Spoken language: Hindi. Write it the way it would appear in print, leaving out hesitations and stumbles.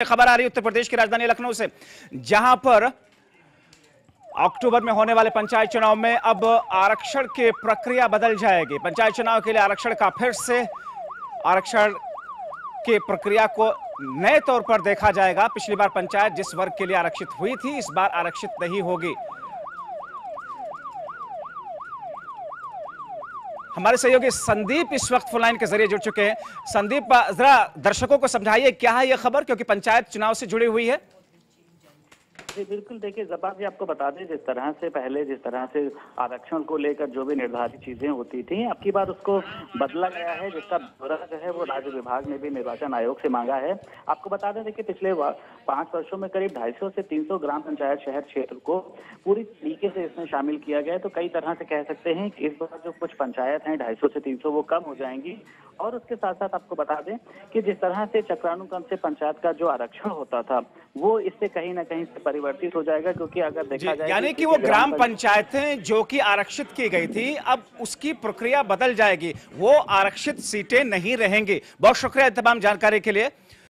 खबर आ रही है उत्तर प्रदेश की राजधानी लखनऊ से, जहां पर अक्टूबर में होने वाले पंचायत चुनाव में अब आरक्षण की प्रक्रिया बदल जाएगी। पंचायत चुनाव के लिए आरक्षण का फिर से आरक्षण की प्रक्रिया को नए तौर पर देखा जाएगा। पिछली बार पंचायत जिस वर्ग के लिए आरक्षित हुई थी, इस बार आरक्षित नहीं होगी। हमारे सहयोगी संदीप इस वक्त फोन लाइन के जरिए जुड़ चुके हैं। संदीप, जरा दर्शकों को समझाइए क्या है यह खबर, क्योंकि पंचायत चुनाव से जुड़ी हुई है। जी बिल्कुल, देखिए जब्बार जी, आपको बता दें जिस तरह से आरक्षण को लेकर जो भी निर्धारित चीजें होती थी, अब की बार उसको बदला गया है, जिसका ब्यौरा जो है वो राज्य विभाग ने भी निर्वाचन आयोग से मांगा है। आपको बता दें देखिए पिछले 5 वर्षों में करीब 250 से 300 ग्राम पंचायत शहर क्षेत्र को पूरी तरीके से इसमें शामिल किया गया है। तो कई तरह से कह सकते हैं कि इस बार जो कुछ पंचायत हैं 250 से 300 वो कम हो जाएंगी। और उसके साथ साथ आपको बता दें कि जिस तरह से चक्रानुक्रम से पंचायत का जो आरक्षण होता था वो इससे कहीं ना कहीं से परिवर्तित हो जाएगा, क्योंकि अगर देखा जाए यानी कि वो ग्राम पंचायतें जो कि आरक्षित की गई थी, अब उसकी प्रक्रिया बदल जाएगी, वो आरक्षित सीटें नहीं रहेंगी। बहुत शुक्रिया तमाम जानकारी के लिए।